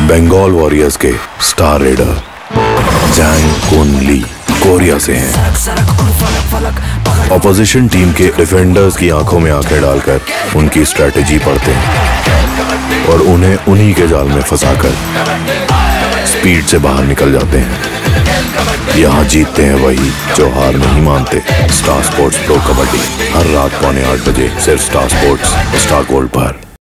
Bengal Warriors के star raider Jang Kun Lee Korea से हैं। ऑपोजिशन टीम के डिफेंडर्स की आंखों में आंखें डालकर उनकी स्ट्रेटेजी पढ़ते हैं और उन्हें उन्हीं के जाल में फंसाकर स्पीड से बाहर निकल जाते हैं। यहाँ जीतते हैं वही जो हार नहीं मानते। स्टार स्पोर्ट्स प्रो कबड्डी हर रात 7:45 सिर्फ स्टार स्पोर्ट्स स्टार गोल्ड पर।